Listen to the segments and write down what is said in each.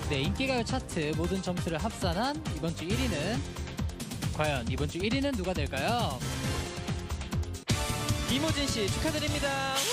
네, 인기가요 차트 모든 점수를 합산한 이번 주 1위는 과연 이번 주 1위는 누가 될까요? 이모진 씨 축하드립니다.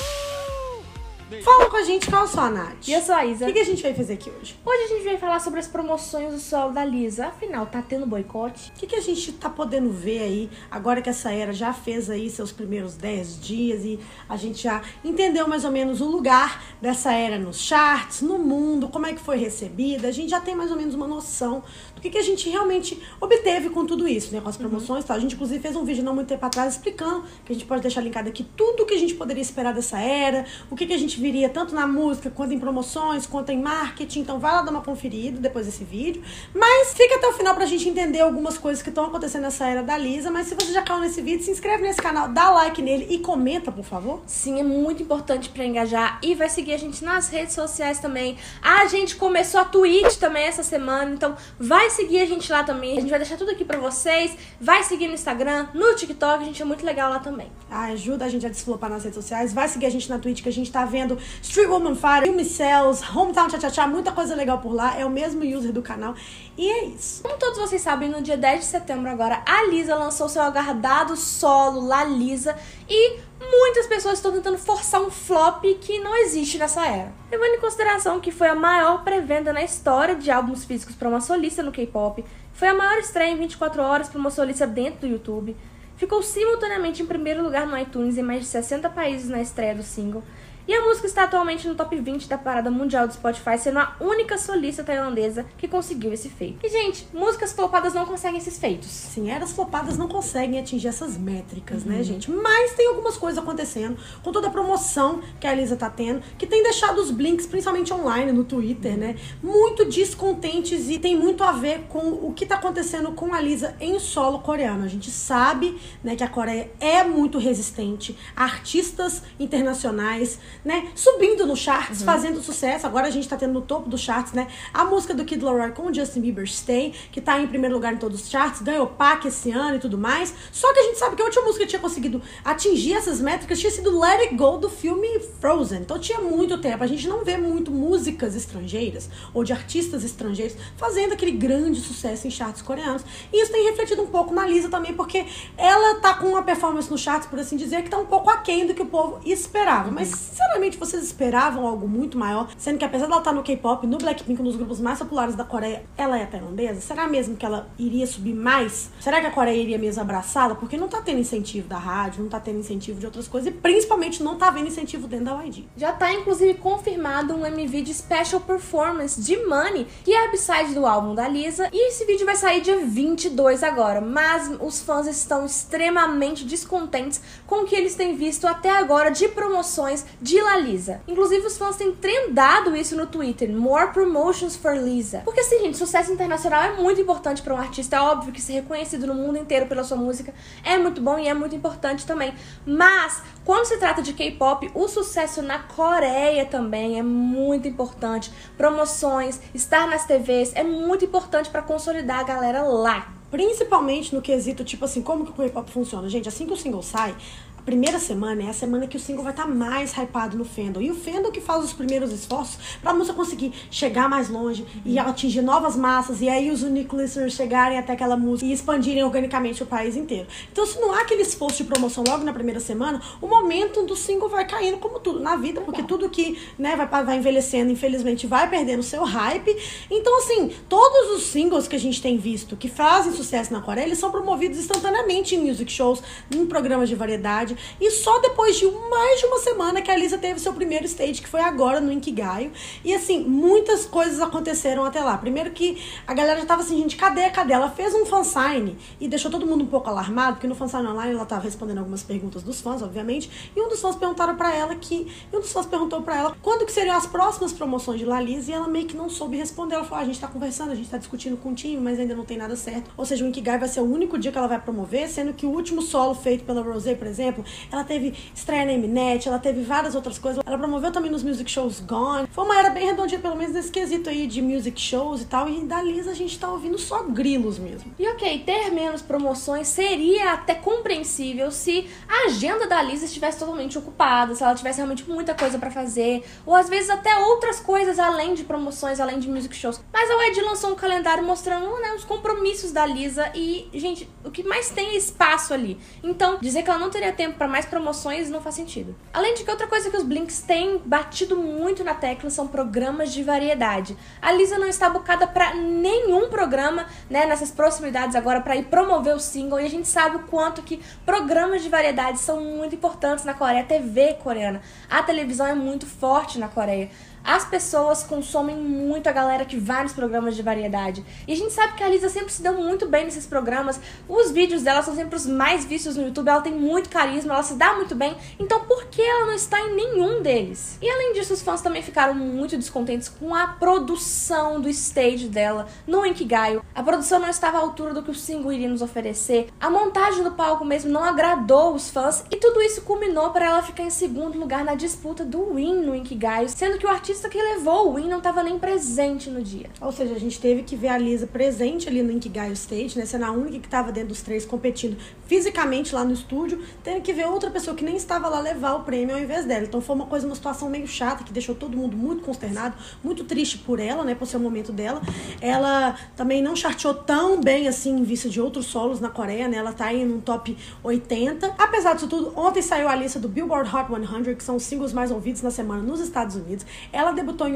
Fala com a gente, qual é o seu, Nath? E eu sou a Isa. O que a gente vai fazer aqui hoje? Hoje a gente vai falar sobre as promoções do solo da Lisa. Afinal, tá tendo boicote? O que a gente tá podendo ver aí, agora que essa era já fez aí seus primeiros 10 dias e a gente já entendeu mais ou menos o lugar dessa era nos charts, no mundo, como é que foi recebida, a gente já tem mais ou menos uma noção do que a gente realmente obteve com tudo isso, né, com as promoções e tal. A gente inclusive fez um vídeo não muito tempo atrás explicando, que a gente pode deixar linkado aqui, tudo que a gente poderia esperar dessa era, o que a gente viria tanto na música, quanto em promoções, quanto em marketing. Então vai lá dar uma conferida depois desse vídeo. Mas fica até o final pra gente entender algumas coisas que estão acontecendo nessa era da Lisa. Mas se você já caiu nesse vídeo, se inscreve nesse canal, dá like nele e comenta, por favor. Sim, é muito importante pra engajar. E vai seguir a gente nas redes sociais também. A gente começou a Twitch também essa semana, então vai seguir a gente lá também. A gente vai deixar tudo aqui pra vocês. Vai seguir no Instagram, no TikTok, a gente é muito legal lá também. Ajuda a gente a desflopar nas redes sociais. Vai seguir a gente na Twitch, que a gente tá vendo Street Woman Fighter, Filme Cells, Hometown Cha-Cha-Cha, muita coisa legal por lá. É o mesmo user do canal. E é isso. Como todos vocês sabem, no dia 10 de setembro agora, a Lisa lançou seu aguardado solo, La Lisa, e muitas pessoas estão tentando forçar um flop que não existe nessa era. Levando em consideração que foi a maior pré-venda na história de álbuns físicos para uma solista no K-pop, foi a maior estreia em 24 horas para uma solista dentro do YouTube, ficou simultaneamente em primeiro lugar no iTunes em mais de 60 países na estreia do single, e a música está atualmente no top 20 da parada mundial do Spotify, sendo a única solista tailandesa que conseguiu esse feito. E, gente, músicas flopadas não conseguem esses feitos. Sim, eras flopadas não conseguem atingir essas métricas, né, gente? Mas tem algumas coisas acontecendo com toda a promoção que a Lisa tá tendo, que tem deixado os blinks, principalmente online, no Twitter, né, muito descontentes, e tem muito a ver com o que tá acontecendo com a Lisa em solo coreano. A gente sabe, né, que a Coreia é muito resistente a artistas internacionais, né, subindo no charts, fazendo sucesso. Agora a gente tá tendo no topo dos charts, né, a música do Kid Laroi com o Justin Bieber, Stay, que tá em primeiro lugar em todos os charts, ganhou PAC esse ano e tudo mais. Só que a gente sabe que a última música que tinha conseguido atingir essas métricas tinha sido Let It Go, do filme Frozen. Então tinha muito tempo, a gente não vê muito músicas estrangeiras ou de artistas estrangeiros fazendo aquele grande sucesso em charts coreanos. E isso tem refletido um pouco na Lisa também, porque ela tá com uma performance no charts, por assim dizer, que tá um pouco aquém do que o povo esperava. Mas sinceramente, vocês esperavam algo muito maior, sendo que apesar dela estar no K-pop, no Blackpink, um dos grupos mais populares da Coreia, ela é tailandesa? Será mesmo que ela iria subir mais? Será que a Coreia iria mesmo abraçá-la? Porque não tá tendo incentivo da rádio, não tá tendo incentivo de outras coisas, e principalmente não tá vendo incentivo dentro da YG. Já tá inclusive confirmado um MV de Special Performance de Money, que é a B-side do álbum da Lisa, e esse vídeo vai sair dia 22 agora, mas os fãs estão extremamente descontentes com o que eles têm visto até agora de promoções de La Lisa. Inclusive os fãs têm trendado isso no Twitter, More Promotions for Lisa. Porque assim, gente, sucesso internacional é muito importante para um artista, é óbvio que ser reconhecido no mundo inteiro pela sua música é muito bom e é muito importante também. Mas quando se trata de K-pop, o sucesso na Coreia também é muito importante. Promoções, estar nas TVs é muito importante para consolidar a galera lá. Principalmente no quesito, tipo assim, como que o K-pop funciona? Gente, assim que o single sai, a primeira semana é a semana que o single vai estar mais hypado no fandom. E o fandom que faz os primeiros esforços pra música conseguir chegar mais longe e atingir novas massas. E aí os unique listeners chegarem até aquela música e expandirem organicamente o país inteiro. Então, se não há aquele esforço de promoção logo na primeira semana, o momento do single vai caindo como tudo na vida. Porque tudo que, né, vai envelhecendo, infelizmente, vai perdendo seu hype. Então, assim, todos os singles que a gente tem visto que fazem sucesso na Coreia, eles são promovidos instantaneamente em music shows, em programas de variedade. E só depois de mais de uma semana que a Lisa teve seu primeiro stage, que foi agora no Inkigayo. E assim, muitas coisas aconteceram até lá. Primeiro que a galera já tava assim, gente, cadê? Ela fez um fansign e deixou todo mundo um pouco alarmado, porque no fansign online ela tava respondendo algumas perguntas dos fãs, obviamente. E um dos fãs perguntou pra ela quando que seriam as próximas promoções de La Lisa, e ela meio que não soube responder. Ela falou, a gente tá conversando, a gente tá discutindo com o time, mas ainda não tem nada certo. Ou seja, o Inkigayo vai ser o único dia que ela vai promover, sendo que o último solo feito pela Rosé, por exemplo, ela teve estreia na Mnet, ela teve várias outras coisas. Ela promoveu também nos music shows Gone. Foi uma era bem redondinha, pelo menos nesse quesito aí de music shows e tal. E da Lisa a gente tá ouvindo só grilos mesmo. E ok, ter menos promoções seria até compreensível se a agenda da Lisa estivesse totalmente ocupada, se ela tivesse realmente muita coisa pra fazer, ou às vezes até outras coisas além de promoções, além de music shows. Mas a YG lançou um calendário mostrando, né, os compromissos da Lisa e, gente, o que mais tem é espaço ali. Então, dizer que ela não teria tempo pra mais promoções não faz sentido. Além de que outra coisa que os Blinks têm batido muito na tecla são programas de variedade. A Lisa não está bocada pra nenhum programa, né, nessas proximidades agora pra ir promover o single, e a gente sabe o quanto que programas de variedade são muito importantes na Coreia, a TV coreana. A televisão é muito forte na Coreia. As pessoas consomem muito a galera que vai nos programas de variedade. E a gente sabe que a Lisa sempre se deu muito bem nesses programas. Os vídeos dela são sempre os mais vistos no YouTube. Ela tem muito carisma, ela se dá muito bem. Então por que ela não está em nenhum deles? E além disso, os fãs também ficaram muito descontentes com a produção do stage dela no Inkigayo. A produção não estava à altura do que o single iria nos oferecer. A montagem do palco mesmo não agradou os fãs. E tudo isso culminou para ela ficar em segundo lugar na disputa do Win no Inkigayo, sendo que o artista que levou o Win não estava nem presente no dia. Ou seja, a gente teve que ver a Lisa presente ali no Inkigayo Stage, né? Sendo a única que estava dentro dos três competindo fisicamente lá no estúdio, tendo que ver outra pessoa que nem estava lá levar o prêmio ao invés dela. Então foi uma situação meio chata, que deixou todo mundo muito consternado, muito triste por ela, né? Por ser o momento dela. Ela também não charteou tão bem assim em vista de outros solos na Coreia, né? Ela tá aí no top 80. Apesar disso tudo, ontem saiu a lista do Billboard Hot 100, que são os singles mais ouvidos na semana nos Estados Unidos. Ela debutou em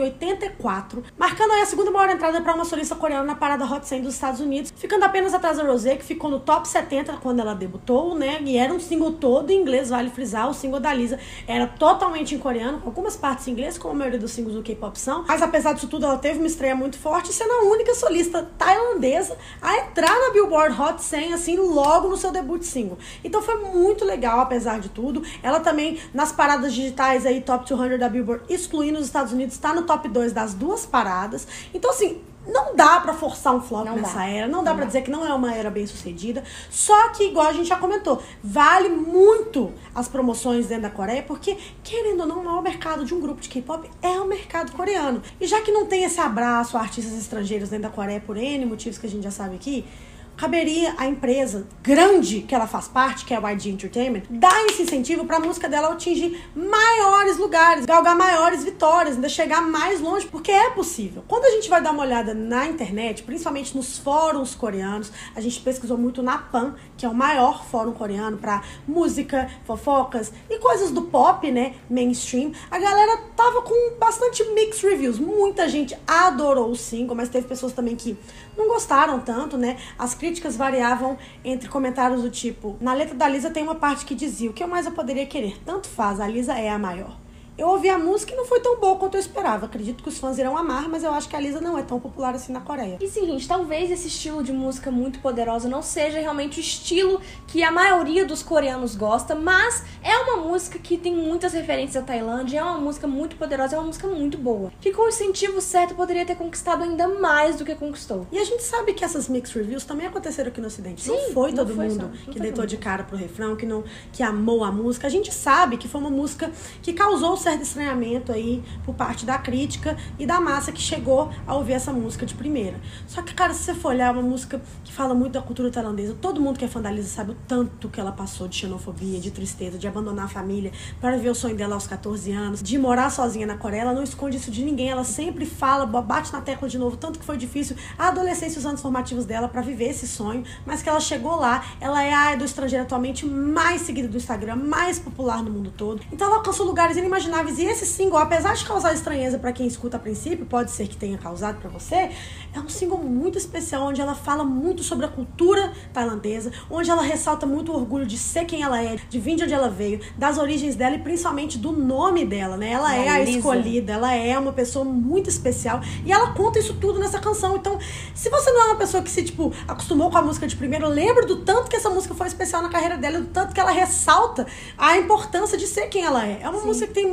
84, marcando aí a segunda maior entrada para uma solista coreana na parada Hot 100 dos Estados Unidos, ficando apenas atrás da Rosé, que ficou no top 70 quando ela debutou, né? E era um single todo em inglês, vale frisar. O single da Lisa era totalmente em coreano, com algumas partes em inglês, como a maioria dos singles do K-pop são. Mas apesar disso tudo, ela teve uma estreia muito forte, sendo a única solista tailandesa a entrar na Billboard Hot 100, assim, logo no seu debut single. Então foi muito legal, apesar de tudo. Ela também, nas paradas digitais aí, top 200 da Billboard, excluindo os Estados Unidos, está no top 2 das duas paradas. Então, assim, não dá pra forçar um flop nessa era, não dá pra dizer que não é uma era bem sucedida, só que, igual a gente já comentou, vale muito as promoções dentro da Coreia, porque, querendo ou não, o maior mercado de um grupo de K-pop é o mercado coreano. E já que não tem esse abraço a artistas estrangeiros dentro da Coreia, por N motivos que a gente já sabe aqui, caberia a empresa grande que ela faz parte, que é a YG Entertainment, dar esse incentivo para a música dela atingir maiores lugares, galgar maiores vitórias, ainda chegar mais longe, porque é possível. Quando a gente vai dar uma olhada na internet, principalmente nos fóruns coreanos, a gente pesquisou muito na Pan, que é o maior fórum coreano para música, fofocas e coisas do pop, né, mainstream. A galera tava com bastante mixed reviews. Muita gente adorou o single, mas teve pessoas também que não gostaram tanto, né? As críticas variavam entre comentários do tipo: na letra da Lisa tem uma parte que dizia: o que mais eu poderia querer? Tanto faz, a Lisa é a maior. Eu ouvi a música e não foi tão boa quanto eu esperava. Acredito que os fãs irão amar, mas eu acho que a Lisa não é tão popular assim na Coreia. E sim, gente, talvez esse estilo de música muito poderosa não seja realmente o estilo que a maioria dos coreanos gosta, mas é uma música que tem muitas referências à Tailândia, é uma música muito poderosa, é uma música muito boa, que com o incentivo certo poderia ter conquistado ainda mais do que conquistou. E a gente sabe que essas mixed reviews também aconteceram aqui no Ocidente. Sim, não foi todo mundo que deitou de cara pro refrão, que amou a música. A gente sabe que foi uma música que causou certo estranhamento aí por parte da crítica e da massa que chegou a ouvir essa música de primeira. Só que, cara, se você for olhar, é uma música que fala muito da cultura tailandesa. Todo mundo que é fã da Lisa sabe o tanto que ela passou de xenofobia, de tristeza, de abandonar a família para viver o sonho dela aos 14 anos, de morar sozinha na Coreia. Ela não esconde isso de ninguém, ela sempre fala, bate na tecla de novo, tanto que foi difícil a adolescência e os anos formativos dela para viver esse sonho, mas que ela chegou lá. Ela é a do estrangeiro atualmente mais seguida do Instagram, mais popular no mundo todo. Então ela alcançou lugares inimagináveis. E esse single, apesar de causar estranheza para quem escuta a princípio, pode ser que tenha causado para você, é um single muito especial, onde ela fala muito sobre a cultura tailandesa, onde ela ressalta muito o orgulho de ser quem ela é, de vir de onde ela veio, das origens dela e principalmente do nome dela, né? Ela é a escolhida, ela é uma pessoa muito especial e ela conta isso tudo nessa canção. Então, se você não é uma pessoa que se, tipo, acostumou com a música de primeiro, lembra do tanto que essa música foi especial na carreira dela, do tanto que ela ressalta a importância de ser quem ela é. É uma música que tem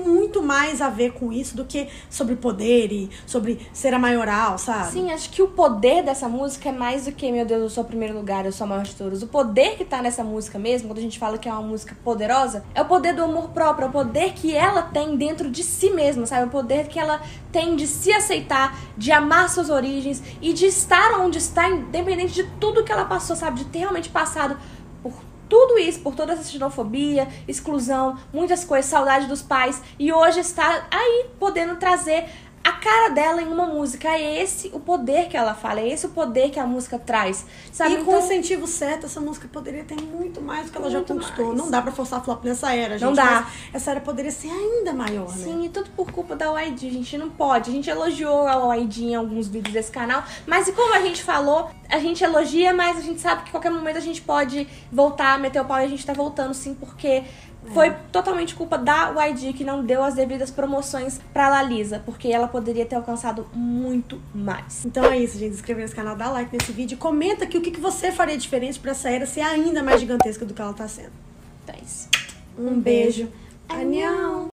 muito mais a ver com isso do que sobre poder e sobre ser a maioral, sabe? Sim, acho que o poder dessa música é mais do que, meu Deus, eu sou o primeiro lugar, eu sou a maior de todos. O poder que tá nessa música mesmo, quando a gente fala que é uma música poderosa, é o poder do amor próprio, é o poder que ela tem dentro de si mesma, sabe? É o poder que ela tem de se aceitar, de amar suas origens e de estar onde está, independente de tudo que ela passou, sabe? De ter realmente passado por tudo isso, por toda essa xenofobia, exclusão, muitas coisas, saudade dos pais, e hoje está aí podendo trazer a cara dela em uma música. É esse o poder que ela fala, é esse o poder que a música traz, sabe? E com o incentivo certo, essa música poderia ter muito mais do que ela já Muito conquistou. mais. Não dá pra forçar flop nessa era, gente. Não dá. Mas essa era poderia ser ainda maior, né? Sim, e tudo por culpa da YG, a gente não pode. A gente elogiou a YG em alguns vídeos desse canal, mas e como a gente falou, a gente elogia, mas a gente sabe que a qualquer momento a gente pode voltar a meter o pau, e a gente tá voltando sim, porque foi totalmente culpa da YG que não deu as devidas promoções pra Lalisa, porque ela poderia ter alcançado muito mais. Então é isso, gente. Se inscreve nesse canal, dá like nesse vídeo. Comenta aqui o que você faria diferente pra essa era ser ainda mais gigantesca do que ela tá sendo. Então é isso. Um beijo. Anhão!